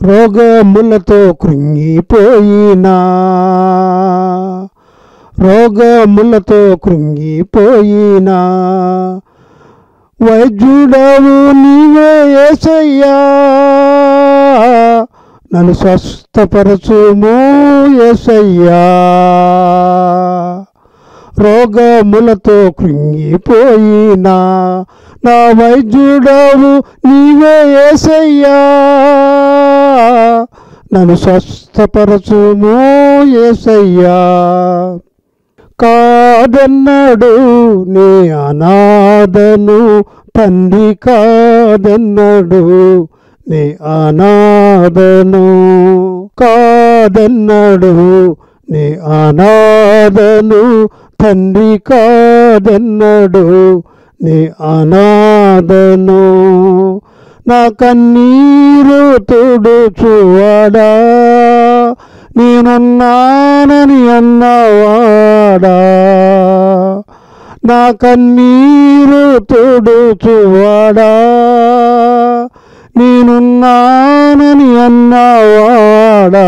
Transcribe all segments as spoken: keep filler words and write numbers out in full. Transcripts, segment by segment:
రోగములతో కృంగిపోయినా రోగములతో కృంగిపోయినా వైద్యుడవు నీవే యేసయ్యా, నన్ను స్వస్థపరచుము యేసయ్యా. రోగములతో కృంగిపోయినా నా వైద్యుడవు నీవే యేసయ్యా, నన్ను స్వస్థపరచుము యేసయ్యా. కాదన్నాడు నీ అనాథను తండ్రి, కాదన్నాడు నీ అనాథను, కాదన్నాడు నీ అనాథను తండ్రి, కాదన్నాడు నీ అనాథను. నా కన్నీరు తుడుచువాడా, నేనున్నానని అన్నవాడా. నా కన్నీరు తుడుచువాడా, నేనున్నానని అన్నవాడా.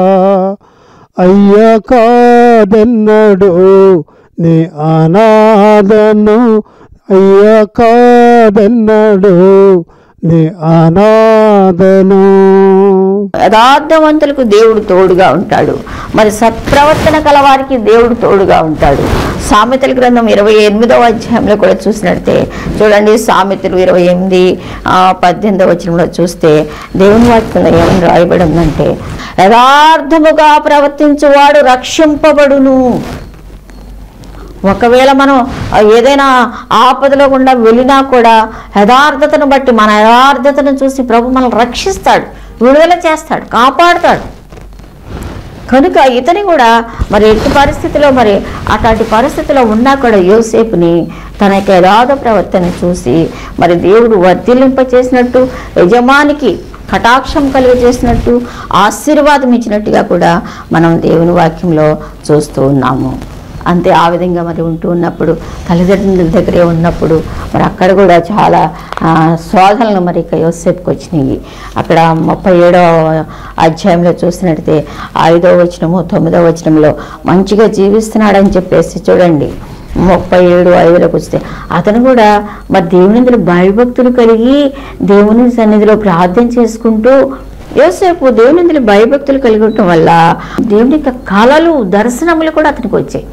అయ్యా కాదన్నాడు నీ అనాథను, అయ్యా కాదన్నాడు నీ అనాథను. యథార్థవంతులకు దేవుడు తోడుగా ఉంటాడు, మరి సత్ప్రవర్తన కలవారికి దేవుడు తోడుగా ఉంటాడు. సామెతల గ్రంథం ఇరవై ఎనిమిదవ అధ్యాయంలో కూడా చూసినట్టే చూడండి, సామెతలు ఇరవై ఎనిమిది పద్దెనిమిదవ వచనంలో చూస్తే దేవుని వాక్యంలో ఏమని రాయబడి ఉందంటే, యథార్థముగా ప్రవర్తించువాడు రక్షింపబడును. ఒకవేళ మనం ఏదైనా ఆపదలో గుండా వెళ్ళినా కూడా యథార్థతను బట్టి, మన యథార్థతను చూసి ప్రభు మనల్ని రక్షిస్తాడు, విడుదల చేస్తాడు, కాపాడుతాడు. కనుక ఇతని కూడా మరి ఎట్టి పరిస్థితిలో, మరి అట్లాంటి పరిస్థితిలో ఉన్నా కూడా యోసేపుని తన యొక్క యథార్థ ప్రవర్తన చూసి మరి దేవుడు వర్ధిల్లింప చేసినట్టు, యజమానికి కటాక్షం కలిగజేసినట్టు, ఆశీర్వాదం ఇచ్చినట్టుగా కూడా మనం దేవుని వాక్యంలో చూస్తూ ఉన్నాము. అంతే ఆ విధంగా మరి ఉంటూ ఉన్నప్పుడు, తల్లిదండ్రుల దగ్గరే ఉన్నప్పుడు మరి అక్కడ కూడా చాలా శోధనలు మరి ఇక యోసేపుకి వచ్చినాయి. అక్కడ ముప్పై ఏడవ అధ్యాయంలో చూసినట్టయితే ఐదవ వచనము తొమ్మిదవ వచనంలో మంచిగా జీవిస్తున్నాడని చెప్పేసి చూడండి, ముప్పై ఏడు ఐదులోకి వస్తే అతను కూడా మరి దేవుని భయభక్తులు కలిగి దేవుని సన్నిధిలో ప్రార్థన చేసుకుంటూ, యోసేపు దేవుని భయభక్తులు కలిగి ఉండటం వల్ల దేవుని యొక్క కళలు దర్శనములు కూడా అతనికి వచ్చాయి.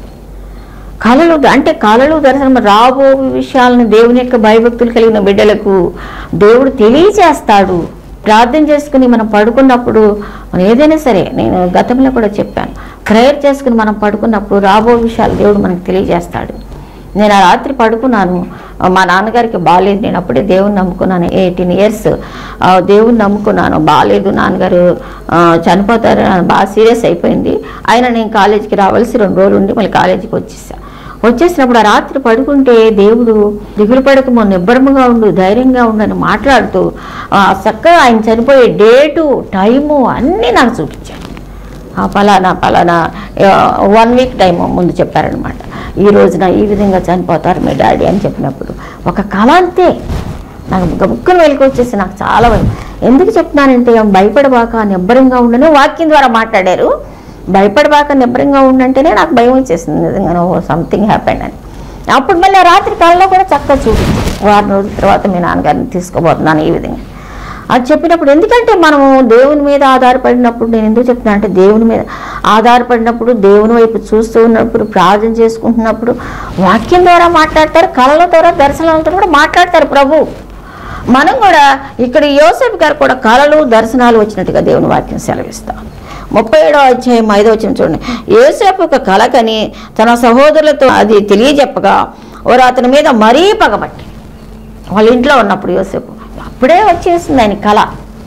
కళలు అంటే కళలు దర్శనం రాబో విషయాలను దేవుని యొక్క భయభక్తులు కలిగిన బిడ్డలకు దేవుడు తెలియజేస్తాడు. ప్రార్థన చేసుకుని మనం పడుకున్నప్పుడు, మనం ఏదైనా సరే, నేను గతంలో కూడా చెప్పాను, ప్రేయర్ చేసుకుని మనం పడుకున్నప్పుడు రాబో విషయాలు దేవుడు మనకు తెలియజేస్తాడు. నేను ఆ రాత్రి పడుకున్నాను, మా నాన్నగారికి బాగాలేదు, నేను అప్పుడే దేవుని నమ్ముకున్నాను, ఎయిటీన్ ఇయర్స్ దేవుని నమ్ముకున్నాను, బాగాలేదు, నాన్నగారు చనిపోతారు, బాగా సీరియస్ అయిపోయింది. అయినా నేను కాలేజీకి రావాల్సి రెండు రోజులు ఉండి మళ్ళీ కాలేజీకి వచ్చేసా. వచ్చేసినప్పుడు ఆ రాత్రి పడుకుంటే దేవుడు దిగులు పడకమో, నిబ్బరముగా ఉండు, ధైర్యంగా ఉండని మాట్లాడుతూ చక్కగా ఆయన చనిపోయే డేటు, టైము అన్నీ నాకు చూపించాడు. పలానా పలానా వన్ వీక్ టైం ముందు చెప్పారనమాట, ఈ రోజున ఈ విధంగా చనిపోతారు మీ డాడీ అని చెప్పినప్పుడు ఒక కళ అంతే నాకు గబుక్కుని వెళ్ళి వచ్చేసి నాకు చాలా భయం. ఎందుకు చెప్తున్నానంటే, భయపడబాక నిబ్బరంగా ఉండని వాక్యం ద్వారా మాట్లాడారు. భయపడబాక నిబ్బరంగా ఉండంటేనే నాకు భయం వచ్చేసింది, నిజంగా సంథింగ్ హ్యాపెండ్ అని. అప్పుడు మళ్ళీ రాత్రి కళ్ళలో కూడా చక్కగా చూపించాను, వారం రోజుల తర్వాత మీ నాన్నగారిని తీసుకోబోతున్నాను ఈ విధంగా అది చెప్పినప్పుడు. ఎందుకంటే మనము దేవుని మీద ఆధారపడినప్పుడు, నేను ఎందుకు చెప్తున్నా అంటే, దేవుని మీద ఆధారపడినప్పుడు, దేవుని వైపు చూస్తూ ఉన్నప్పుడు, ప్రార్థన చేసుకుంటున్నప్పుడు వాక్యం ద్వారా మాట్లాడతారు, కళల ద్వారా దర్శనాలతో కూడా మాట్లాడతారు ప్రభు. మనం కూడా ఇక్కడ యోసేపు గారు కూడా కళలు దర్శనాలు వచ్చినట్టుగా దేవుని వాక్యం సెలవిస్తాం. ముప్పై ఏడో అధ్యాయం ఐదో వచనం చూడండి, యోసేపు ఒక కళ కని తన సహోదరులతో అది తెలియజెప్పగా వారు అతని మీద మరీ పగబట్టి, వాళ్ళ ఇంట్లో ఉన్నప్పుడు యోసేపు అప్పుడే వచ్చేసింది ఆయన కళ,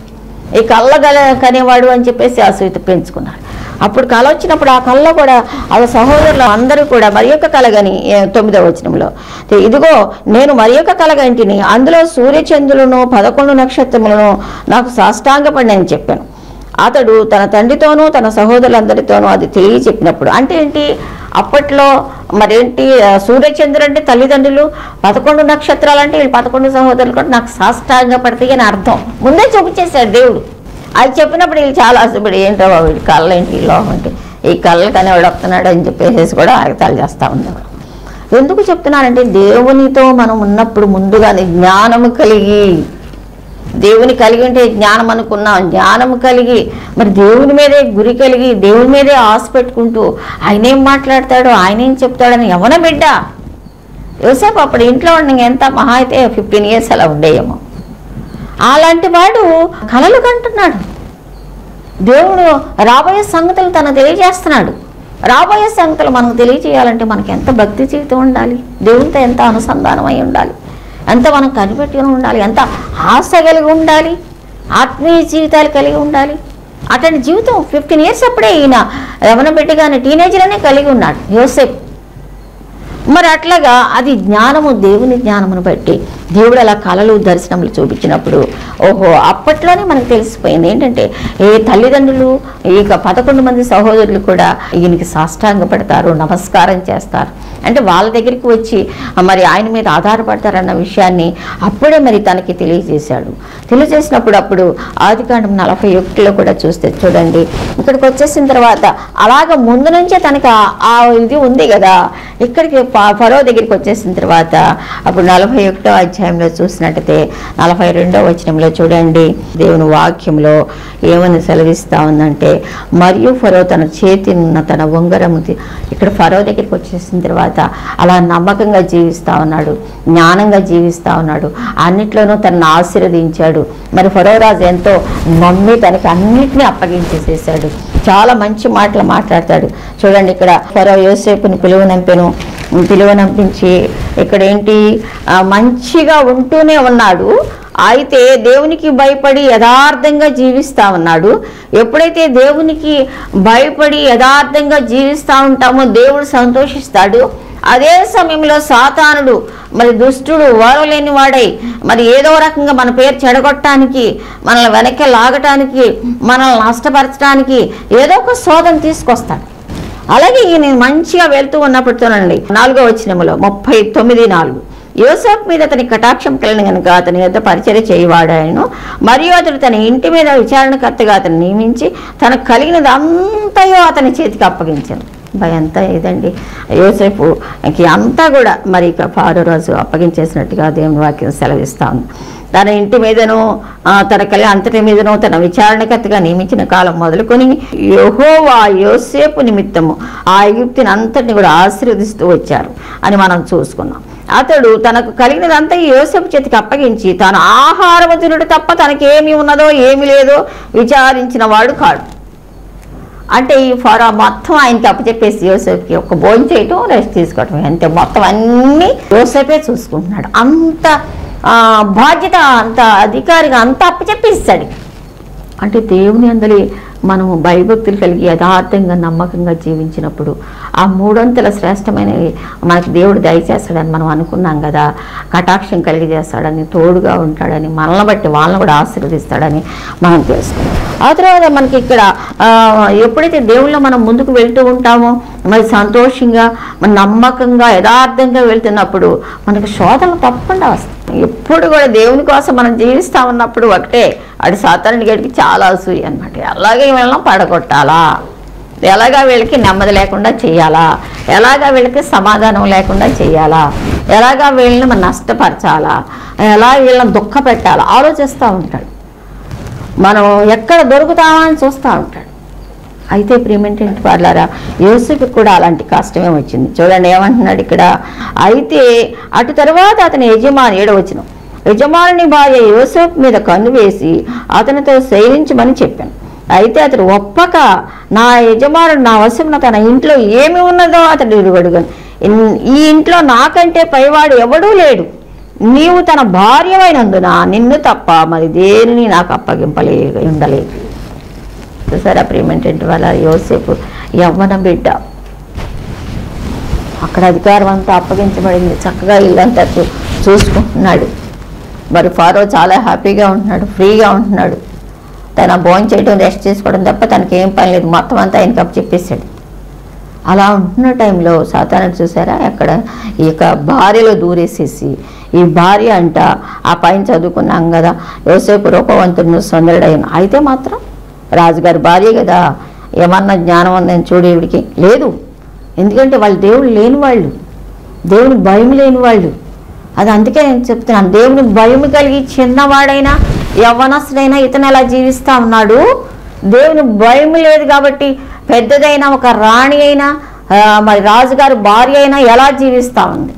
ఈ కళ్ళ గల కనేవాడు అని చెప్పేసి అసూయత పెంచుకున్నారు. అప్పుడు కళ వచ్చినప్పుడు ఆ కళలో కూడా వాళ్ళ సహోదరులు అందరూ కూడా మరి యొక్క కలగని తొమ్మిదవ వచనంలో, ఇదిగో నేను మరి యొక్క కలగంటిని, అందులో సూర్యచంద్రులను పదకొండు నక్షత్రములను నాకు సాష్టాంగపడినని చెప్పాను. అతడు తన తండ్రితోనూ తన సహోదరులందరితోనూ అది తెలియచెప్పినప్పుడు, అంటే ఏంటి, అప్పట్లో మరేంటి సూర్యచంద్రుడు అంటే తల్లిదండ్రులు, పదకొండు నక్షత్రాలు అంటే వీళ్ళు పదకొండు సహోదరులు కూడా నాకు సాష్టాంగ పడతాయి అని అర్థం ముందే చూపించేశాడు దేవుడు. అది చెప్పినప్పుడు వీళ్ళు చాలా ఆశపడి ఏంటో వీడి కళ్ళ ఏంటి లోపం అంటే ఈ కళ్ళకనే వాడు వస్తున్నాడు అని చెప్పేసి కూడా ఆగతాలు చేస్తూ ఉండేవాడు. ఎందుకు చెప్తున్నానంటే దేవునితో మనం ఉన్నప్పుడు ముందుగానే జ్ఞానము కలిగి, దేవుని కలిగి ఉంటే జ్ఞానం అనుకున్నాం, జ్ఞానము కలిగి మరి దేవుని మీదే గురి కలిగి దేవుని మీదే ఆశ పెట్టుకుంటూ ఆయన ఏం మాట్లాడతాడో ఆయన ఏం చెప్తాడని యవ్వన బిడ్డ యోసేపు అప్పుడు ఇంట్లో ఉండి ఎంత మహా అయితే ఫిఫ్టీన్ ఇయర్స్ అలా ఉండేయేమో. అలాంటి వాడు కలలు కంటున్నాడు, దేవుడు రాబోయే సంగతులు తను తెలియజేస్తున్నాడు. రాబోయే సంగతులు మనకు తెలియజేయాలంటే మనకి ఎంత భక్తి జీవితం ఉండాలి, దేవునితో ఎంత అనుసంధానం అయి ఉండాలి, ఎంత మనం కనిపెట్టుకుని ఉండాలి, ఎంత ఆశ కలిగి ఉండాలి, ఆత్మీయ జీవితాలు కలిగి ఉండాలి. అతని జీవితం ఫిఫ్టీన్ ఇయర్స్ అప్పుడే ఈయన యవ్వన బిడ్డగానే టీనేజర్నే కలిగి ఉన్నాడు యోసేపు. మరి అట్లాగా అది జ్ఞానము, దేవుని జ్ఞానమును బట్టి దేవుడు అలా కళలు దర్శనములు చూపించినప్పుడు ఓహో అప్పట్లోనే మనకు తెలిసిపోయింది ఏంటంటే ఏ తల్లిదండ్రులు ఇక పదకొండు మంది సహోదరులు కూడా ఈయనకి సాష్టాంగపడతారు, నమస్కారం చేస్తారు. అంటే వాళ్ళ దగ్గరికి వచ్చి మరి ఆయన మీద ఆధారపడతారన్న విషయాన్ని అప్పుడే మరి తనకి తెలియజేశాడు. తెలియజేసినప్పుడు అప్పుడు ఆదికాండం నలభై ఒకటిలో కూడా చూస్తే చూడండి, ఇక్కడికి వచ్చేసిన తర్వాత అలాగ ముందు నుంచే తనకి ఆ ఇది ఉంది కదా, ఇక్కడికి ఫరో దగ్గరికి వచ్చేసిన తర్వాత అప్పుడు నలభై ఒకటో అధ్యాయంలో చూసినట్టయితే నలభై రెండో వచనంలో చూడండి, దేవుని వాక్యంలో ఏమని సెలవిస్తా ఉందంటే, మరియు ఫరో తన చేతినున్న తన ఉంగరం ఇక్కడ ఫరో దగ్గరికి వచ్చేసిన తర్వాత అలా నమ్మకంగా జీవిస్తూ ఉన్నాడు, జ్ఞానంగా జీవిస్తూ ఉన్నాడు, అన్నిట్లోనూ తనను ఆశీర్వదించాడు. మరి ఫరో రాజు ఎంతో నమ్మి తనకి అన్నిటినీ అప్పగించేసేసాడు. చాలా మంచి మాటలు మాట్లాడతాడు చూడండి. ఇక్కడ ఫరో యోసేపుని పిలువనంపెను, పిలువనంపించి ఇక్కడ ఏంటి మంచిగా ఉంటూనే ఉన్నాడు, అయితే దేవునికి భయపడి యథార్థంగా జీవిస్తూ ఉన్నాడు. ఎప్పుడైతే దేవునికి భయపడి యథార్థంగా జీవిస్తూ ఉంటామో దేవుడు సంతోషిస్తాడు. అదే సమయంలో సాతానుడు మరి దుష్టుడు ఓరలేని వాడై మరి ఏదో రకంగా మన పేరు చెడగొట్టడానికి, మనల్ని వెనక్కి లాగటానికి, మనల్ని నష్టపరచడానికి ఏదో ఒక శోధన తీసుకొస్తాడు. అలాగే ఈయన మంచిగా వెళ్తూ ఉన్నప్పుడుతోనండి నాలుగో వచనములో ముప్పై తొమ్మిది నాలుగు యోసేపు మీద అతని కటాక్షం కలిగిన కనుక అతని యొద్ద పరిచర్య చేయవాడాయను, మరియు అతడు తన ఇంటి మీద విచారణకర్తగా అతను నియమించి తనకు కలిగినది అంతయో అతని చేతికి అప్పగించాను. భయంతా ఇదండి యోసేపుకి అంతా కూడా మరి ఇక ఫారో రాజు అప్పగించేసినట్టుగా దేవుని వాక్యం సెలవిస్తా ఉంది. తన ఇంటి మీదను తన కలిగి అంతటి మీదను తన విచారణకర్తగా నియమించిన కాలం మొదలుకొని యెహోవా యోసేపు నిమిత్తము ఆ ఐగుప్తుని అంతటిని కూడా ఆశీర్వదిస్తూ వచ్చారు అని మనం చూసుకున్నాం. అతడు తనకు కలిగినదంతా యోసేపు చేతికి అప్పగించి తాను ఆహారము తినుడు తప్ప తనకేమి ఉన్నదో ఏమి లేదో విచారించిన వాడు కాడు. అంటే ఈ ఫరో మొత్తం ఆయనకి అప్పచెప్పేసి యోసేపుకి ఒక భోజనం చేయటం, రెస్ట్ తీసుకోవటం, అంతే. మొత్తం అన్నీ యోసేపే చూసుకుంటున్నాడు. అంత బాధ్యత, అంత అధికారిగా అంత అప్పచెప్పేస్తాడు. అంటే దేవుని అందరి మనము భయభక్తులు కలిగి యథార్థంగా నమ్మకంగా జీవించినప్పుడు ఆ మూడొంతుల శ్రేష్టమైనవి మనకి దేవుడు దయచేస్తాడని మనం అనుకున్నాం కదా. కటాక్షం కలిగి చేస్తాడని, తోడుగా ఉంటాడని, మనల్ని బట్టి వాళ్ళని కూడా ఆశీర్వదిస్తాడని మనం తెలుసుకున్నాం. ఆ తర్వాత మనకి ఇక్కడ ఎప్పుడైతే దేవుళ్ళో మనం ముందుకు వెళ్తూ ఉంటామో మరి సంతోషంగా మన నమ్మకంగా యథార్థంగా వెళ్తున్నప్పుడు మనకు శోధనలు తప్పకుండా వస్తాయి. ఎప్పుడు కూడా దేవుని కోసం మనం జీవిస్తూ ఉన్నప్పుడు ఒకటే అటు సాతానుడి గడికి చాలా అసూయ అనమాట. అలాగే వీళ్ళని పడగొట్టాలా, ఎలాగా వీళ్ళకి నెమ్మది లేకుండా చేయాలా, ఎలాగా వీళ్ళకి సమాధానం లేకుండా చేయాలా, ఎలాగా వీళ్ళని మనం నష్టపరచాలా, ఎలా వీళ్ళని దుఃఖ పెట్టాలా ఆలోచిస్తూ ఉంటాడు. మనం ఎక్కడ దొరుకుతామా అని చూస్తూ ఉంటాడు. అయితే ప్రియమేంటంటే వాళ్ళారా యోసేపుకి కూడా అలాంటి కష్టమే వచ్చింది. చూడండి ఏమంటున్నాడు ఇక్కడ, అయితే అటు తర్వాత అతని యజమాని ఏడవచ్చును యజమానుని భార్య యోసేపు మీద కన్ను వేసి అతనితో శయనించమని చెప్పాను. అయితే అతడు ఒప్పక నా యజమానుడు నా వశమున తన ఇంట్లో ఏమి ఉన్నదో అతడు అడుగను, ఈ ఇంట్లో నాకంటే పైవాడు ఎవడూ లేడు, నీవు తన భార్యమైనందున నిన్ను తప్ప మరి దేనిని నాకు అప్పగింపలే ఉండలేదు. చూసారా ప్రియమేంటంటే వాళ్ళ యోసేపు యవ్వన బిడ్డ, అక్కడ అధికారం అంతా అప్పగించబడింది, చక్కగా ఇల్లంతా చూసుకుంటున్నాడు. మరి ఫారో చాలా హ్యాపీగా ఉంటున్నాడు, ఫ్రీగా ఉంటున్నాడు. తన భోజనం చేయడం, రెస్ట్ చేసుకోవడం తప్ప తనకి ఏం పని లేదు, మొత్తం అంతా ఆయనకి అప్పు చెప్పేశాడు. అలా ఉంటున్న టైంలో సాతాను చూసారా, అక్కడ ఈ యొక్క భార్యలో దూరేసేసి, ఈ భార్య అంట ఆ పైన చదువుకున్నాం కదా, యోసేపు రూపవంతుడు సుందరుడైన, అయితే మాత్రం రాజుగారి భార్య కదా, ఏమన్నా జ్ఞానం ఉందని చూడు ఈవిడికి లేదు. ఎందుకంటే వాళ్ళు దేవుడు లేని వాళ్ళు, దేవుని భయం లేని వాళ్ళు. అది అందుకే నేను చెప్తున్నాను, దేవుని భయం కలిగి చిన్నవాడైనా యవ్వనస్తుడైనా ఇతను ఎలా జీవిస్తూ ఉన్నాడు, దేవుని భయం లేదు కాబట్టి పెద్దదైనా ఒక రాణి అయినా మరి రాజుగారి భార్య అయినా ఎలా జీవిస్తూ ఉంది.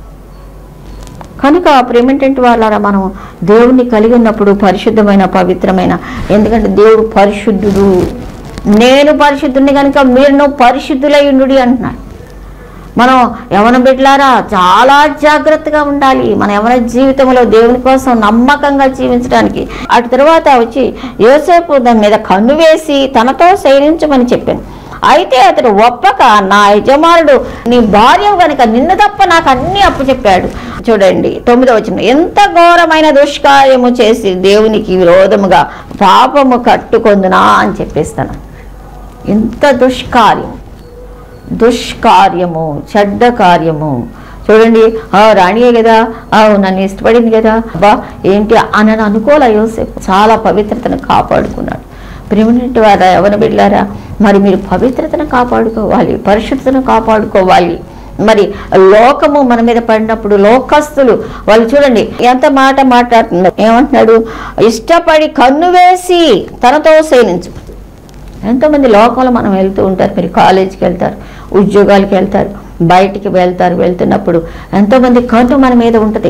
కనుక ప్రేమేంటంటే వాళ్ళ మనం దేవుణ్ణి కలిగి ఉన్నప్పుడు పరిశుద్ధమైన పవిత్రమైన, ఎందుకంటే దేవుడు పరిశుద్ధుడు, నేను పరిశుద్ధుని కనుక మీరు పరిశుద్ధులై ఉండు అంటున్నాడు. మనం యవన బిడ్డలారా చాలా జాగ్రత్తగా ఉండాలి. మన యవన జీవితంలో దేవుని కోసం నమ్మకంగా జీవించడానికి. అటు తర్వాత వచ్చి యోసేపు దాని మీద కన్ను వేసి తనతో శయనించమని చెప్పాను. అయితే అతడు ఒప్పక, నా యజమానుడు నీ భార్య కనుక నిన్ను తప్ప నాకు అన్ని అప్పు చెప్పాడు. చూడండి తొమ్మిదో వచనం, ఎంత ఘోరమైన దుష్కార్యము చేసి దేవునికి విరోధముగా పాపము కట్టుకొందునా అని చెప్పేస్తాను. ఎంత దుష్కార్యం, దుష్కార్యము, చెడ్డ కార్యము. చూడండి, రాణియే కదా, నన్ను ఇష్టపడింది కదా, అబ్బా ఏంటి అని అనుకోలే యోసేపు. చాలా పవిత్రతను కాపాడుకున్నాడు. ప్రేమటి వారా యవన బిడ్డలారా, మరి మీరు పవిత్రతను కాపాడుకోవాలి, పరిశుద్ధతను కాపాడుకోవాలి. మరి లోకము మన మీద పడినప్పుడు లోకస్తులు వాళ్ళు చూడండి ఎంత మాట మాట్లాడుతున్నారు. ఏమంటున్నాడు, ఇష్టపడి కన్ను వేసి తనతో సేనించు. ఎంతోమంది లోకంలో మనం వెళ్తూ ఉంటారు, మీరు కాలేజీకి వెళ్తారు, ఉద్యోగాలకి వెళ్తారు, బయటికి వెళ్తారు. వెళ్తున్నప్పుడు ఎంతోమంది కన్ను మన మీద ఉంటుంది.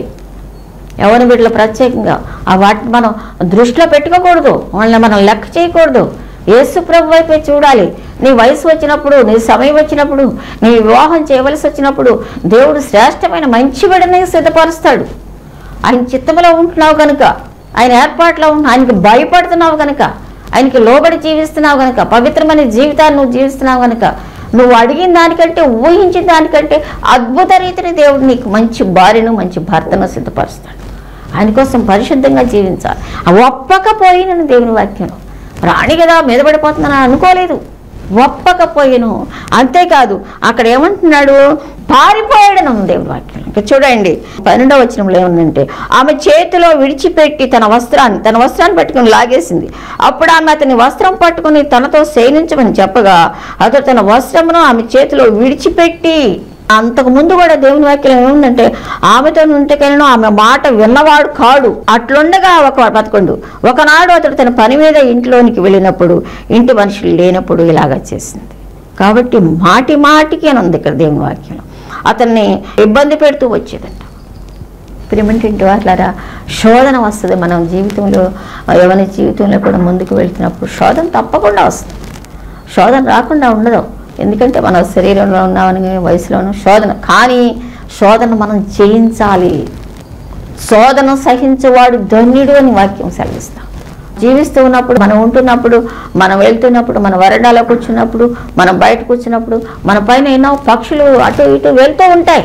యవ్వన బిడ్డలు ప్రత్యేకంగా ఆ వాటిని మనం దృష్టిలో పెట్టుకోకూడదు, వాళ్ళని మనం లెక్క చేయకూడదు. యేసు ప్రభు వైపే చూడాలి. నీ వయసు వచ్చినప్పుడు, నీ సమయం వచ్చినప్పుడు, నీ వివాహం చేయవలసి వచ్చినప్పుడు దేవుడు శ్రేష్టమైన మంచి బిడ్డని సిద్ధపరుస్తాడు. ఆయన చిత్తంలో ఉంటున్నావు కనుక, ఆయన ఏర్పాట్లో ఉంటు ఆయనకి భయపడుతున్నావు కనుక, ఆయనకి లోబడి జీవిస్తున్నావు కనుక, పవిత్రమైన జీవితాన్ని నువ్వు జీవిస్తున్నావు కనుక, నువ్వు అడిగిన దానికంటే ఊహించిన దానికంటే అద్భుత రీతిని దేవుడు నీకు మంచి భార్యను మంచి భర్తను సిద్ధపరుస్తాడు. ఆయన కోసం పరిశుద్ధంగా జీవించాలి. ఒప్పకపోయినను దేవుని వాక్యం, రాణి కదా మీద పడిపోతున్నాను అనుకోలేదు, ఒప్పకపోయాను. అంతేకాదు అక్కడ ఏమంటున్నాడు, పారిపోయాడను దేవుని వాక్యం. ఇంకా చూడండి పన్నెండవ వచనంలో ఏముందంటే, ఆమె చేతిలో విడిచిపెట్టి తన వస్త్రాన్ని తన వస్త్రాన్ని పట్టుకుని లాగేసింది. అప్పుడు ఆమె అతని వస్త్రం పట్టుకుని తనతో శయనించమని చెప్పగా అతడు తన వస్త్రమును ఆమె చేతిలో విడిచిపెట్టి, అంతకు ముందు కూడా దేవుని వాక్యం ఏముందంటే, ఆమెతో ఉంటకెళ్ళను ఆమె మాట విన్నవాడు కాడు. అట్లుండగా ఒక పదకొండు, ఒకనాడు అతడు తన పని మీద ఇంట్లోనికి వెళ్ళినప్పుడు ఇంటి మనుషులు లేనప్పుడు ఇలాగ చేసింది. కాబట్టి మాటి మాటికి అని ఉంది ఇక్కడ దేవుని వాక్యంలో. అతన్ని ఇబ్బంది పెడుతూ వచ్చేదంట. ప్రేమేంటి వాళ్ళారా, శోధన వస్తుంది మనం జీవితంలో, ఎవరి జీవితంలో కూడా ముందుకు వెళ్తున్నప్పుడు శోధన తప్పకుండా వస్తుంది. శోధన రాకుండా ఉండదు. ఎందుకంటే మన శరీరంలో ఉన్నామని వయసులోనూ శోధన, కానీ శోధన మనం జయించాలి. శోధన సహించేవాడు ధన్యుడు అని వాక్యం సెలవిస్తాం. జీవిస్తూ ఉన్నప్పుడు, మనం ఉంటున్నప్పుడు, మనం వెళ్తున్నప్పుడు, మన వరండాలో కూర్చున్నప్పుడు, మనం బయట కూర్చున్నప్పుడు మన పైన ఎన్నో పక్షులు అటు ఇటు వెళ్తూ ఉంటాయి,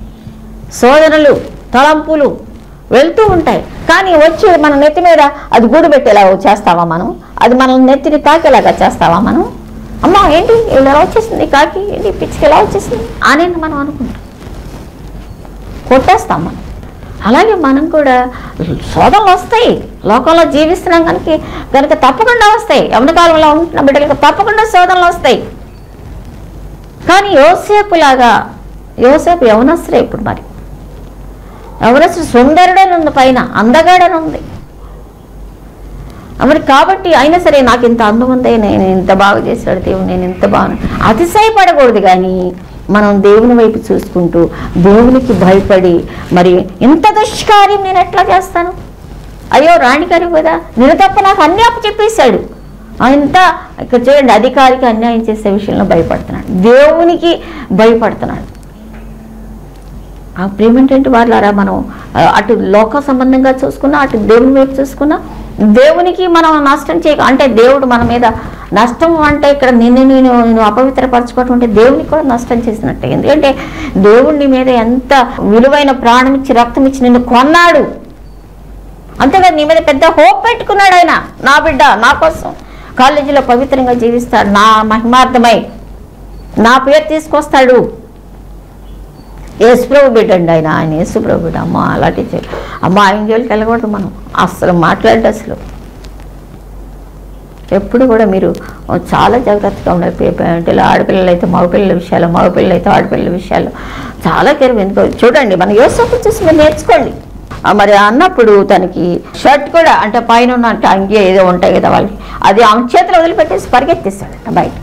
శోధనలు తలంపులు వెళ్తూ ఉంటాయి. కానీ వచ్చి మన నెత్తి మీద అది గూడు పెట్టేలా చేస్తావా మనం? అది మన నెత్తిని తాకేలాగా చేస్తావా మనం? అమ్మ ఏంటి ఇలా ఎలా వచ్చేసింది, కాకి ఏంటి పిచ్చికి ఎలా వచ్చేసింది అని మనం అనుకుంటాం, కొట్టేస్తాం మనం. అలాగే మనం కూడా శోధనలు వస్తాయి, లోకంలో జీవిస్తున్నాం కనుక కనుక తప్పకుండా వస్తాయి. యవ్వన కాలంలో ఉంటున్న బిడ్డలకు తప్పకుండా శోధనలు వస్తాయి. కానీ యోసేపు లాగా, యోసేపు యవనస్తుడే ఇప్పుడు, మరి యవనస్తుడు సుందరుడని ఉంది, పైన అందగాడని ఉంది మరి. కాబట్టి అయినా సరే నాకు ఇంత అందం ఉంది, నేను ఇంత బాగా చేశాడు దేవుడు, నేను ఇంత బాగా అతిశయపడకూడదు. కానీ మనం దేవుని వైపు చూసుకుంటూ దేవునికి భయపడి, మరి ఇంత దుష్కార్యం నేను ఎట్లా చేస్తాను, అయ్యో రాణిగారు కదా, నేను తప్ప నాకు అన్ని అప్పు చెప్పేశాడు. ఇంత ఇక్కడ చూడండి, అధికారికి అన్యాయం చేసే విషయంలో భయపడుతున్నాడు, దేవునికి భయపడుతున్నాడు. ఆ ప్రేమేంటంటే వాళ్ళారా, మనం అటు లోక సంబంధంగా చూసుకున్నా, అటు దేవుని వైపు చూసుకున్నా, దేవునికి మనం నష్టం చేయ, అంటే దేవుడు మన మీద నష్టం అంటే ఇక్కడ నిన్ను నేను నేను అపవిత్రపరచుకోవటం అంటే దేవునికి కూడా నష్టం చేసినట్టే. ఎందుకంటే దేవుడి మీద ఎంత విలువైన ప్రాణం ఇచ్చి రక్తం ఇచ్చి నిన్ను కొన్నాడు, అంతేగా నీ మీద పెద్ద హోప్ పెట్టుకున్నాడు ఆయన. నా బిడ్డ నా కోసం కాలేజీలో పవిత్రంగా జీవిస్తాడు, నా మహిమార్థమై నా పేరు తీసుకొస్తాడు. యేసుప్రభు బిడ్డ అండి ఆయన, ఆయన యేసుప్రభు బిడ్డ. అమ్మ అలాంటి అమ్మ ఆయన జోలికి వెళ్ళకూడదు మనం, అసలు మాట్లాడదు. అసలు ఎప్పుడు కూడా మీరు చాలా జాగ్రత్తగా ఉండాలి. అంటే ఆడపిల్లలు అయితే మగపిల్లల విషయాలు, మగపిల్లలు అయితే ఆడపిల్లల విషయాలు చాలా కేర్ ఎందుకో చూడండి. మన యోసేపు చూసి మీరు నేర్చుకోండి. మరి అన్నప్పుడు తనకి షర్ట్ కూడా అంటే పైన ఉన్న అంగి ఏదో ఉంటాయి కదా వాళ్ళకి, అది ఆమె చేతిలో వదిలిపెట్టేసి పరిగెత్తేస్తాడట బయట.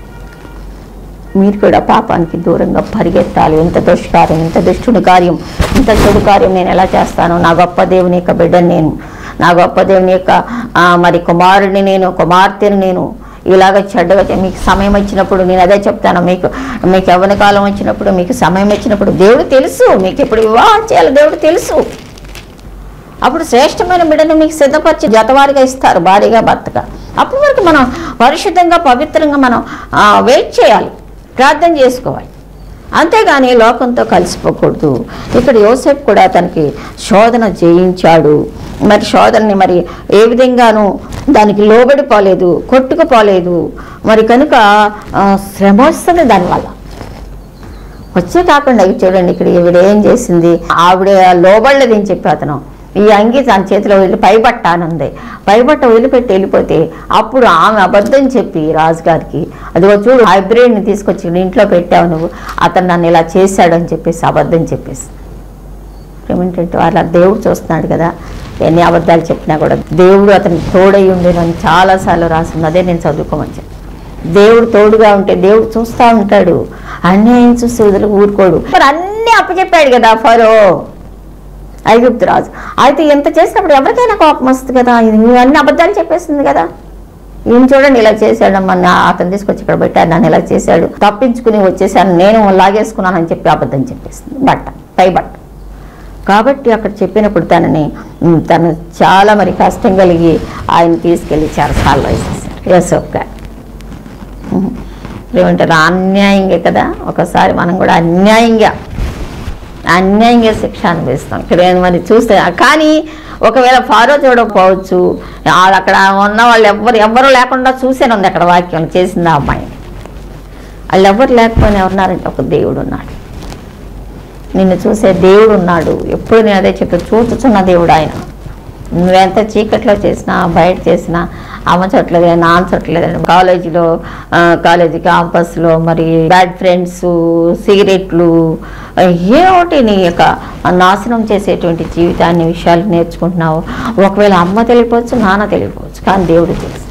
మీరు కూడా పాపానికి దూరంగా పరిగెత్తాలి. ఇంత దుష్కార్యం, ఇంత దుష్టుని కార్యం, ఇంత చెడు కార్యం నేను ఎలా చేస్తాను? నా గొప్ప దేవుని యొక్క బిడ్డని నేను, నా గొప్ప దేవుని యొక్క మరి కుమారుడిని నేను, కుమార్తెని నేను. ఇలాగ చెడ్డగా మీకు సమయం వచ్చినప్పుడు నేను అదే చెప్తాను, మీకు మీకు యవ్వన కాలం వచ్చినప్పుడు, మీకు సమయం వచ్చినప్పుడు దేవుడు తెలుసు, మీకు ఎప్పుడు వివాహం చేయాలి దేవుడు తెలుసు. అప్పుడు శ్రేష్టమైన బిడ్డను మీకు సిద్ధపరిచి జతవారిగా ఇస్తారు, భార్యగా భర్తగా. అప్పటి వరకు మనం పరిశుద్ధంగా పవిత్రంగా మనం వెయిట్ చేయాలి, ప్రార్థన చేసుకోవాలి. అంతేగాని లోకంతో కలిసిపోకూడదు. ఇక్కడ యోసేపు కూడా తనకి శోధన జయించాడు. మరి శోధనని మరి ఏ విధంగానూ దానికి లోబడిపోలేదు, కొట్టుకుపోలేదు. మరి కనుక శ్రమ వస్తుంది దానివల్ల. వచ్చే కాకుండా చూడండి ఇక్కడ ఈవిడ ఏం చేసింది, ఆవిడ లోబడలేదు అని చెప్పి అతను ఈ అంగి తన చేతిలో వదిలి పైబట్ట అని ఉంది, పైబట్ట వదిలిపెట్టి వెళ్ళిపోతే అప్పుడు ఆమె అబద్ధం చెప్పి రాజుగారికి, అదిగో చూడు హైబ్రిడ్ని తీసుకొచ్చి ఇంట్లో పెట్టావు నువ్వు, అతను నన్ను ఇలా చేశాడు అని చెప్పేసి అబద్ధం చెప్పేసి. ఏమిటంటే వాళ్ళ దేవుడు చూస్తున్నాడు కదా, ఎన్ని అబద్ధాలు చెప్పినా కూడా దేవుడు అతనికి తోడై ఉండేనని చాలాసార్లు రాసింది. అదే నేను చదువుకోమని చెప్పి, దేవుడు తోడుగా ఉంటే దేవుడు చూస్తూ ఉంటాడు, అన్యాయం చూసి వదిలి ఊరుకోడు. మరి అన్నీ అప్పచెప్పాడు కదా ఫరో ఐగుప్తు రాజు. అయితే ఎంత చేసినప్పుడు ఎవరికైనా కోపం వస్తుంది కదా, అన్ని అబద్ధాలు చెప్పేసింది కదా. ఈయన చూడండి ఇలా చేశాడమ్మా, అతను తీసుకొచ్చి ఇక్కడ పెట్టాడు, నన్ను ఇలా చేశాడు, తప్పించుకుని వచ్చేసాను, నేను లాగేసుకున్నానని చెప్పి అబద్ధం చెప్పేసింది బట్ట పై బట్ట. కాబట్టి అక్కడ చెప్పినప్పుడు తనని తను చాలా మరి కష్టం కలిగి ఆయన తీసుకెళ్ళి చెరసాలలో వేసేసారు యోసేపు గారు. ఏమంటారు అన్యాయంగా కదా, ఒకసారి మనం కూడా అన్యాయంగా అన్యాయంగా శిక్ష అనుభవిస్తాం ఇక్కడ మరి చూస్తే. కానీ ఒకవేళ ఫారో చూడకపోవచ్చు, అక్కడ ఉన్న వాళ్ళు ఎవ్వరు ఎవ్వరూ లేకుండా చూసేనే ఉంది అక్కడ వాక్యం చేసింది ఆ అమ్మాయిని. వాళ్ళు ఎవరు లేకపోయినా ఎవరున్నారంటే ఒక దేవుడు ఉన్నాడు, నిన్ను చూసే దేవుడు ఉన్నాడు. ఎప్పుడు నేను అదే చెప్పి చూచుచున్న దేవుడు ఆయన. నువ్వెంత చీకట్లో చేసినా బయట చేసినా అమ్మచట్లేదు, నాన్చట్లేదు. కాలేజీలో కాలేజీ క్యాంపస్లో మరి బ్యాడ్ ఫ్రెండ్స్, సిగరెట్లు, ఏ ఒకటి నీ యొక్క నాశనం చేసేటువంటి జీవితాన్ని విషయాలు నేర్చుకుంటున్నావు. ఒకవేళ అమ్మ తెలియపోవచ్చు, నాన్న తెలియపోవచ్చు, కానీ దేవుడు తెలుసు.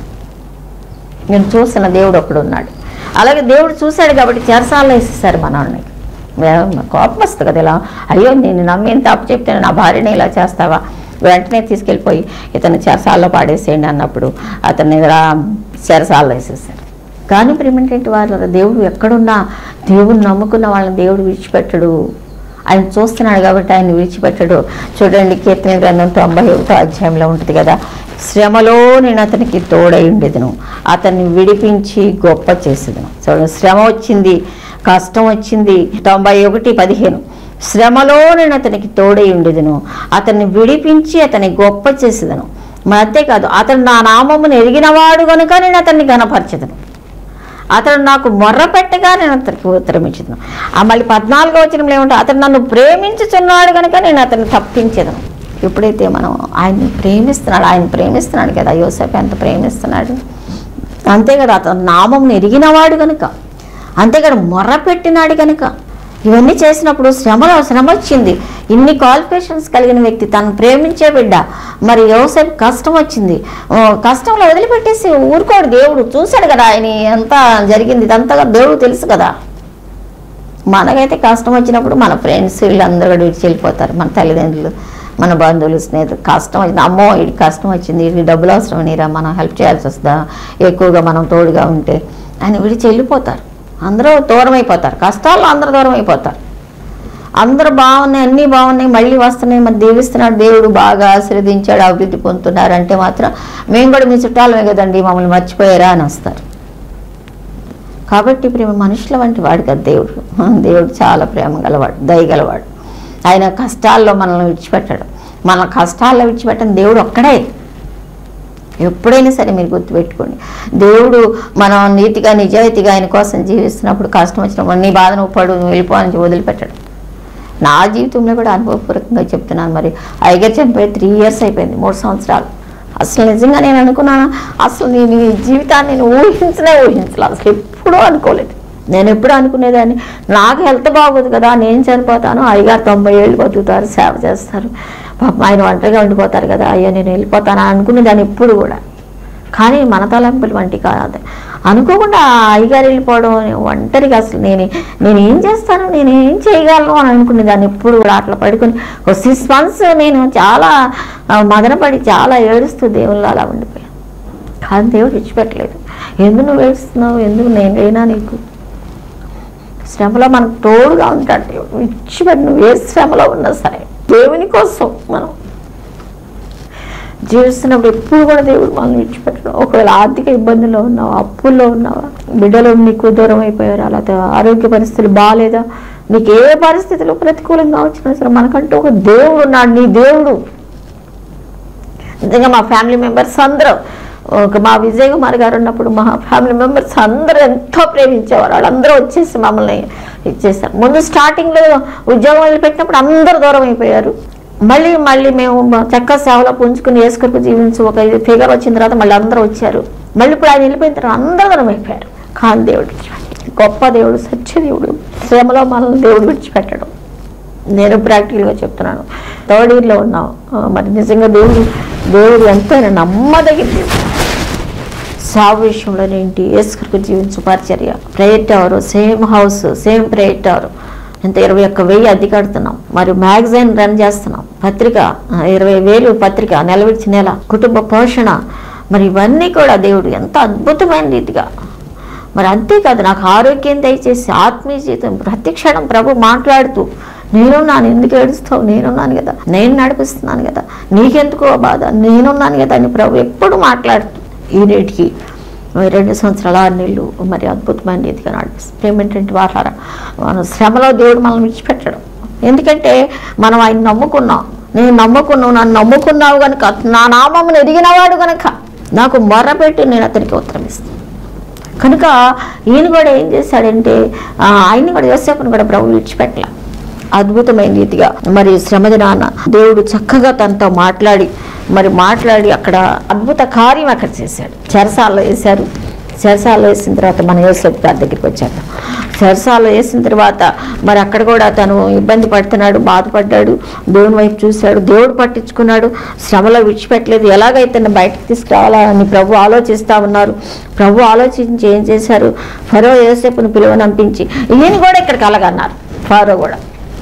నేను చూసిన దేవుడు ఒకడు ఉన్నాడు. అలాగే దేవుడు చూశాడు కాబట్టి చెరసాలలో వేసేసారు మనల్ని. కోపం వస్తుంది కదా, ఇలా అయ్యో నేను నమ్మి ఎంత అప్పు చెప్తాను, నా భార్యని ఇలా చేస్తావా, వెంటనే తీసుకెళ్ళిపోయి ఇతను చెరసాలలో పాడేసేయండి అన్నప్పుడు అతన్ని చెరసాలలో వేసేసారు. కానీ ప్రేమేంటంటే వాళ్ళు దేవుడు ఎక్కడున్నా దేవుడు నమ్ముకున్న వాళ్ళని దేవుడు విడిచిపెట్టడు. ఆయన చూస్తున్నాడు కాబట్టి ఆయన విడిచిపెట్టడు. చూడండి కీర్తన గ్రంథం తొంభై ఒకటో అధ్యాయంలో ఉంటుంది కదా, శ్రమలో నేను అతనికి తోడై ఉండేదను, అతన్ని విడిపించి గొప్ప చేసేదను. చూడండి శ్రమ వచ్చింది, కష్టం వచ్చింది. తొంభై ఒకటి పదిహేను శ్రమలో నేను అతనికి తోడై ఉండేదను, అతన్ని విడిపించి అతన్ని గొప్ప చేసేదను. మరి అంతేకాదు అతను నా నామమును ఎరిగినవాడు కనుక నేను అతన్ని గణపరచెదను, అతడు నాకు మొర్ర పెట్టగా నేను అతనికి ఉత్తరం ఇచ్చేదను. ఆ మళ్ళీ పద్నాలుగో వచనంలో ఏమంటే అతను నన్ను ప్రేమించుచున్నాడు కనుక నేను అతన్ని తప్పించేదను. ఎప్పుడైతే మనం ఆయన్ని ప్రేమిస్తున్నాడు, ఆయన ప్రేమిస్తున్నాడు కదా, యోసేపు ఎంత ప్రేమిస్తున్నాడు. అంతేకాదు అతను నామమును ఎరిగినవాడు కనుక, అంతేకాదు మొర్ర పెట్టినాడు కనుక. ఇవన్నీ చేసినప్పుడు శ్రమలో శ్రమ వచ్చింది. ఇన్ని క్వాలిఫికేషన్స్ కలిగిన వ్యక్తి, తను ప్రేమించే బిడ్డ. మరి యోసేపు కష్టం వచ్చింది, కష్టంలో వదిలిపెట్టేసి ఊరుకోడు. దేవుడు చూశాడు కదా ఆయన ఎంత జరిగింది, ఇదంతా దేవుడు తెలుసు కదా. మనకైతే కష్టం వచ్చినప్పుడు మన ఫ్రెండ్స్ వీళ్ళందరూ కూడా విడిచి వెళ్ళిపోతారు, మన తల్లిదండ్రులు, మన బంధువులు, స్నేహితులు. కష్టం వచ్చింది, అమ్మో ఇది కష్టం వచ్చింది, ఇది డబ్బులు అవసరం నీరా, మనం హెల్ప్ చేయాల్సి వస్తుందా, ఎక్కువగా మనం తోడుగా ఉంటే ఆయన విడిచి వెళ్ళిపోతారు. అందరూ దూరం అయిపోతారు, కష్టాల్లో అందరూ దూరం అయిపోతారు. అందరూ బాగున్నాయి, అన్నీ బాగున్నాయి, మళ్ళీ వస్తున్నాయి, మరి దీవిస్తున్నాడు దేవుడు, బాగా ఆశీర్వదించాడు, అభివృద్ధి పొందుతున్నారు అంటే మాత్రం మేము కూడా మీ చుట్టాలమే కదండి, మమ్మల్ని మర్చిపోయారా అని వస్తారు. కాబట్టి ప్రేమ మనుషుల వంటి వాడు కదా దేవుడు. దేవుడు చాలా ప్రేమ గలవాడు, దయగలవాడు. ఆయన కష్టాల్లో మనల్ని విడిచిపెట్టాడు. మన కష్టాల్లో విడిచిపెట్టని దేవుడు ఒక్కడే. ఎప్పుడైనా సరే మీరు గుర్తుపెట్టుకోండి, దేవుడు మనం నీతిగా నిజాయితీగా ఆయన కోసం జీవిస్తున్నప్పుడు కష్టం వచ్చినప్పుడు నీ బాధ నువ్వు పడు, నువ్వు వెళ్ళిపోవాలని వదిలిపెట్టడం. నా జీవితంలో కూడా అనుభవపూర్వకంగా చెప్తున్నాను. మరి అయ్యగారు చనిపోయి త్రీ ఇయర్స్ అయిపోయింది, మూడు సంవత్సరాలు. అసలు నిజంగా నేను అనుకున్నాను, అసలు నేను ఈ జీవితాన్ని నేను ఊహించనే ఊహించలే, అసలు ఎప్పుడూ అనుకోలేదు. నేను ఎప్పుడు అనుకునేదాన్ని, నాకు హెల్త్ బాగోదు కదా, నేను చనిపోతాను, అయ్యగారు తొంభై ఏళ్ళు బతుకుతారు, సేవ చేస్తారు, పాపం ఆయన ఒంటరిగా ఉండిపోతారు కదా, అయ్యా నేను వెళ్ళిపోతాను అనుకునేదాన్ని ఎప్పుడు కూడా. కానీ మన తలంపులు వంటి కాదు, అనుకోకుండా అయ్యగారు వెళ్ళిపోవడం, ఒంటరిగా అసలు నేను నేను ఏం చేస్తాను, నేను ఏం చేయగలను అని అనుకునేదాన్ని ఎప్పుడు కూడా. అట్లా పడుకుని ఒక సిక్స్ మంత్స్ నేను చాలా మదనపడి చాలా ఏడుస్తూ దేవుళ్ళు అలా ఉండిపోయాను. కానీ దేవుడు విడిచిపెట్టలేదు. ఎందుకు నువ్వు ఏడుస్తున్నావు, ఎందుకు నేనైనా నీకు శ్రమలో మనకు తోడుగా ఉంటాడు దేవుడు. విడిచిపెట్టి నువ్వు ఏ శ్రమలో ఉన్నా సరే దేవుని కోసం మనం జీవిస్తున్నప్పుడు ఎప్పుడు కూడా దేవుడు మనల్ని విడిచిపెట్టడం. ఒకవేళ ఆర్థిక ఇబ్బందుల్లో ఉన్నావా, అప్పుల్లో ఉన్నావా, బిడ్డలు నీకు దూరం అయిపోయారా, లేకపోతే ఆరోగ్య పరిస్థితులు బాగాలేదా, నీకు ఏ పరిస్థితులు ప్రతికూలంగా వచ్చినా సరే మనకంటూ ఒక దేవుడు ఉన్నాడు, నీ దేవుడు. నిజంగా మా ఫ్యామిలీ మెంబర్స్ అందరూ, ఒక మా విజయ్ కుమార్ గారు ఉన్నప్పుడు మా ఫ్యామిలీ మెంబర్స్ అందరూ ఎంతో ప్రేమించేవారు. వాళ్ళందరూ వచ్చేసి మమ్మల్ని ఇచ్చేసారు. ముందు స్టార్టింగ్లో ఉద్యోగం వదిలిపెట్టినప్పుడు అందరూ దూరం అయిపోయారు. మళ్ళీ మళ్ళీ మేము చక్క సేవలో పుంజుకుని ఏసుకొరకు జీవించి ఒక ఫిగర్ వచ్చిన తర్వాత మళ్ళీ అందరూ వచ్చారు. మళ్ళీ ఇప్పుడు ఆయన వెళ్ళిపోయిన తర్వాత అందరూ దూరం అయిపోయారు. కానీ దేవుడు గొప్ప దేవుడు, సత్య దేవుడు, శ్రమలో మనల్ని దేవుడు విడిచిపెట్టడం. నేను ప్రాక్టికల్గా చెప్తున్నాను. థర్డ్ ఇయర్లో ఉన్నాం. మరి నిజంగా దేవుడు దేవుడు ఎంతైనా నమ్మదగింది. సాగు విషయంలోనేంటి, ఏసుకొరకు జీవించు పరిచర్య, prayer tower, same house, same prayer tower, ఇంత ఇరవై ఒక్క వెయ్యి అద్దె కడుతున్నాం. మరి మ్యాగజైన్ రన్ చేస్తున్నాం, పత్రిక ఇరవై వేలు పత్రిక, నెల విడిచి నెల, కుటుంబ పోషణ. మరి ఇవన్నీ కూడా దేవుడు ఎంత అద్భుతమైన రీతిగా. మరి అంతేకాదు నాకు ఆరోగ్యం దయచేసి ఆత్మీయ జీవితం ప్రతి క్షణం ప్రభు మాట్లాడుతూ, నేనున్నాను, ఎందుకు ఏడుస్తావు, నేనున్నాను కదా, నేను నడిపిస్తున్నాను కదా, నీకెందుకో బాధ, నేనున్నాను కదా అని ప్రభు ఎప్పుడు మాట్లాడుతూ ఈ నేటికి రెండు సంవత్సరాల ఆరు నెలలు మరి అద్భుతమైన రీతిగా నడిపిస్తుంది. పేమెంట్ వారారా మన శ్రమలో దేవుడు మనల్ని విడిచిపెట్టడం. ఎందుకంటే మనం ఆయన నమ్ముకున్నాం, నేను నమ్ముకున్నావు, నన్ను నమ్ముకున్నావు కనుక, నా నామమును ఎరిగినవాడు కనుక నాకు మొర్రపెట్టి నేను అతనికి ఉత్తరం ఇస్తాను. కనుక ఈయన కూడా ఏం చేశాడంటే ఆయన్ని కూడా యోసేపుని కూడా ప్రభు విడిచిపెట్టలే. అద్భుతమైన రీతిగా మరి శ్రమ దినాన దేవుడు చక్కగా తనతో మాట్లాడి మరి మాట్లాడి అక్కడ అద్భుత కార్యం అక్కడ చేశాడు. చెరసాల్లో వేశారు. చెరసాల్లో వేసిన తర్వాత మన యోసేపు గారి దగ్గరికి వచ్చాడు. చెరసాల్లో వేసిన తర్వాత మరి అక్కడ కూడా తను ఇబ్బంది పడుతున్నాడు, బాధపడ్డాడు, దేవుని వైపు చూశాడు, దేవుడు పట్టించుకున్నాడు, శ్రమలో విడిచిపెట్టలేదు. ఎలాగైతే బయటకు తీసుకురావాలని ప్రభు ఆలోచిస్తూ ఉన్నారు. ప్రభు ఆలోచించి ఏం చేశారు, ఫరో యోసేపుని పిలువనంపించి ఈయన కూడా ఇక్కడికి అలాగన్నారు. ఫరో కూడా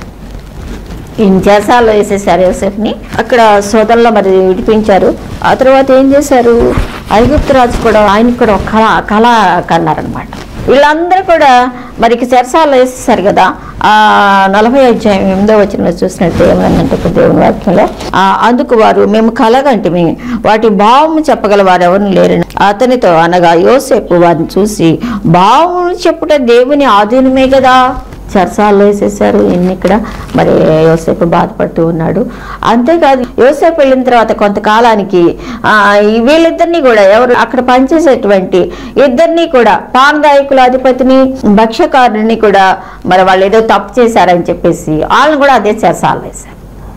ఈయన చెరసాల్లో వేసేసారు యోసేపుని. అక్కడ సోదరులో మరి విడిపించారు. ఆ తర్వాత ఏం చేశారు, ఐగుప్తు రాజు కూడా ఆయనకి కూడా ఒక కళ కళ కన్నారనమాట. వీళ్ళందరూ కూడా మరి చెరసాల్లో వేసేసారు కదా. ఆ నలభై అధ్యాయం ఎనిమిదో వచనంలో చూసినట్టు ఏమనంటే దేవుని వాక్యంలో, అందుకు వారు మేము కలగంటిమి, వాటి భావము చెప్పగల వారు ఎవరిని లేరని అతనితో అనగా, యోసేపు వారిని చూసి భావము చెప్పుట దేవుని ఆధీనమే కదా. చెరసాల్లో వేసేసారు. ఇన్ని ఇక్కడ మరి యోసేపు బాధపడుతూ ఉన్నాడు. అంతేకాదు యోసేపు వెళ్ళిన తర్వాత కొంతకాలానికి వీళ్ళిద్దరినీ కూడా ఎవరు అక్కడ పనిచేసేటువంటి ఇద్దరిని కూడా పానదాయకుల అధిపతిని భక్ష్యకారుని కూడా మరి వాళ్ళు ఏదో తప్పు చేశారని చెప్పేసి వాళ్ళని కూడా అదే చెరసాల్లో వేశారు.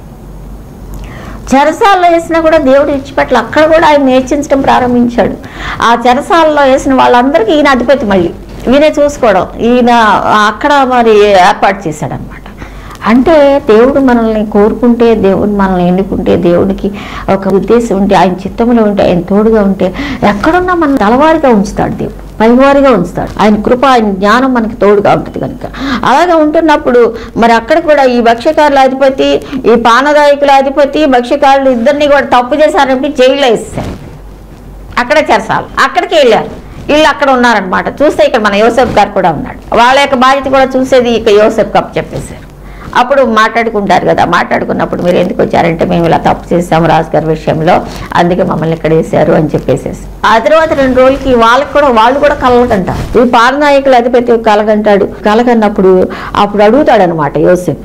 చెరసాల్లో వేసినా కూడా దేవుడు ఇచ్చిపెట్ల అక్కడ కూడా ఆయన నేర్చించడం ప్రారంభించాడు. ఆ చెరసాలలో వేసిన వాళ్ళందరికీ ఈయన అధిపతి, మళ్ళీ ఈయన చూసుకోవడం, ఈయన అక్కడ మరి ఏర్పాటు చేశాడనమాట. అంటే దేవుడు మనల్ని కోరుకుంటే, దేవుడు మనల్ని ఎన్నుకుంటే, దేవుడికి ఒక ఉద్దేశం ఉంటే, ఆయన చిత్తంలో ఉంటే, ఆయన తోడుగా ఉంటే ఎక్కడున్నా మన తలవారిగా ఉంచుతాడు దేవుడు, పైవారిగా ఉంచుతాడు. ఆయన కృప, ఆయన జ్ఞానం మనకి తోడుగా ఉంటుంది కనుక. అలాగే ఉంటున్నప్పుడు మరి అక్కడ కూడా ఈ భక్ష్యకారుల అధిపతి, ఈ పానదాయకుల అధిపతి, భక్ష్యకారులు ఇద్దరిని కూడా తప్పు చేశారంటే జైల్లో వేసేసారు. అక్కడ చెరసాలు, అక్కడికి వెళ్ళారు. వీళ్ళు అక్కడ ఉన్నారనమాట. చూస్తే ఇక్కడ మన యోసేపు గారు కూడా ఉన్నాడు. వాళ్ళ యొక్క బాధ్యత కూడా చూసేది ఇక యోసేపు కప్పు చెప్పేశారు. అప్పుడు మాట్లాడుకుంటారు కదా. మాట్లాడుకున్నప్పుడు మీరు ఎందుకు వచ్చారంటే, మేము ఇలా తప్పు చేసాము రాజుగారి విషయంలో, అందుకే మమ్మల్ని ఇక్కడ వేసారు అని చెప్పేసేసి. ఆ తర్వాత రెండు రోజులకి వాళ్ళకి కూడా వాళ్ళు కూడా కలగంటారు. ఈ పాలనాయకులు అధిపతి కలగంటాడు. కలగన్నప్పుడు అప్పుడు అడుగుతాడు అనమాట యోసేపుని,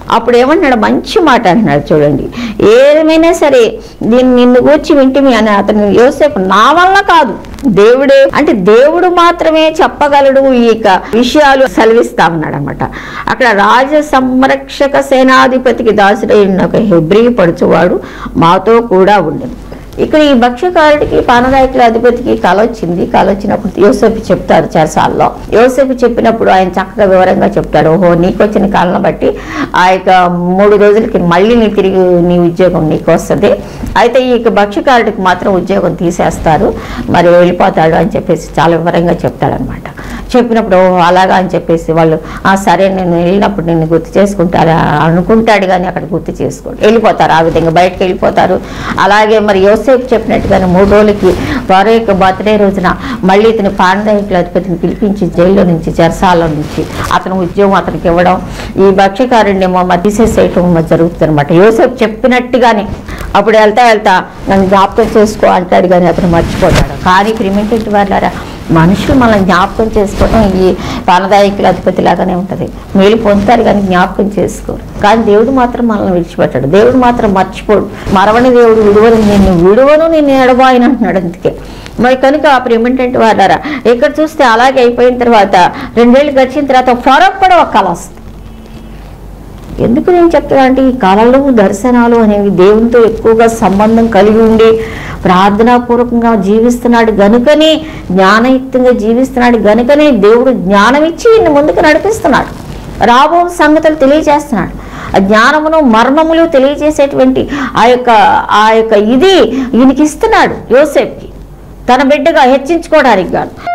అప్పుడు ఏమన్నాడు, మంచి మాట అంటున్నాడు చూడండి, ఏమైనా సరే దీన్ని నిన్ను గూర్చి వింటిమి అని అతను యోసేపు నా వల్ల కాదు, దేవుడే అంటే దేవుడు మాత్రమే చెప్పగలడు ఈ యొక్క విషయాలు సెలవిస్తా ఉన్నాడు అనమాట. అక్కడ రాజ సంరక్షక సేనాధిపతికి దాసుడైన ఒక హెబ్రీ పడుచువాడు మాతో కూడా ఉండేది. ఇక్కడ ఈ భక్ష్యకారుడికి పానదాయకుల అధిపతికి కల వచ్చింది. కల వచ్చినప్పుడు యోసేపు చెప్తారు చెరసాల్లో. యోసేపు చెప్పినప్పుడు ఆయన చక్కగా వివరంగా చెప్తాడు, ఓహో నీకు వచ్చిన కాలను బట్టి ఆ యొక్క మూడు రోజులకి మళ్ళీ నీ తిరిగి నీ ఉద్యోగం నీకు వస్తుంది, అయితే ఈ భక్ష్యకారుడికి మాత్రం ఉద్యోగం తీసేస్తారు, మరి వెళ్ళిపోతాడు అని చెప్పేసి చాలా వివరంగా చెప్తాడనమాట. చెప్పినప్పుడు ఓహో అలాగా అని చెప్పేసి వాళ్ళు ఆ సరే నేను వెళ్ళినప్పుడు నిన్ను గుర్తు చేసుకుంటారా అనుకుంటాడు, కానీ అక్కడ గుర్తు చేసుకోండి వెళ్ళిపోతారు. ఆ విధంగా బయటకు వెళ్ళిపోతారు. అలాగే మరి యోసేపు చెప్పినట్టుగానే మూడు రోజులకి వారి యొక్క బర్త్డే రోజున మళ్ళీ ఇతని పాండవికుల అధిపతిని పిలిపించి జైల్లో నుంచి చెరసాల నుంచి అతను ఉద్యోగం అతనికి ఇవ్వడం, ఈ భక్ష్యకారుడిని ఏమో మరి తీసేసేయటం జరుగుతుంది అనమాట. యోసేపు చెప్పినట్టుగానే అప్పుడు వెళ్తా వెళ్తా నన్ను జ్ఞాపకం చేసుకో అంటాడు, కానీ అతను మర్చిపోతాడు. కానీ క్రిమినల్ వాళ్ళారా మనుషులు మనల్ని జ్ఞాపకం చేసుకోవడం ఈ పానదాయకుల అధిపతి లాగానే ఉంటుంది. మేలు పొందుతారు కానీ జ్ఞాపకం చేసుకోరు. కానీ దేవుడు మాత్రం మనల్ని విడిచిపెట్టాడు. దేవుడు మాత్రం మర్చిపోడు. మరవని దేవుడు విడువను, నిన్ను విడువను నిన్ను ఎడబాయను అంటున్నాడు. అందుకే మరి కనుక ప్రేమేంటంటే వాళ్ళారా ఇక్కడ చూస్తే అలాగే అయిపోయిన తర్వాత రెండేళ్ళు గడిచిన తర్వాత ఫరప్పడ ఒక కళ వస్తుంది. ఎందుకు నేను చెప్తానంటే ఈ కళలు దర్శనాలు అనేవి దేవునితో ఎక్కువగా సంబంధం కలిగి ఉండి ప్రార్థనాపూర్వకంగా జీవిస్తున్నాడు గనుకనే, జ్ఞానయుక్తంగా జీవిస్తున్నాడు గనుకనే దేవుడు జ్ఞానం ఇచ్చి ఈయన ముందుకు నడిపిస్తున్నాడు, రాబో సంగతులు తెలియజేస్తున్నాడు. ఆ జ్ఞానమును మర్మములు తెలియజేసేటువంటి ఆ యొక్క ఆ యొక్క ఇది ఈయనకి ఇస్తున్నాడు యోసేపుకి, తన బిడ్డగా హెచ్చించుకోవడానికి గాను.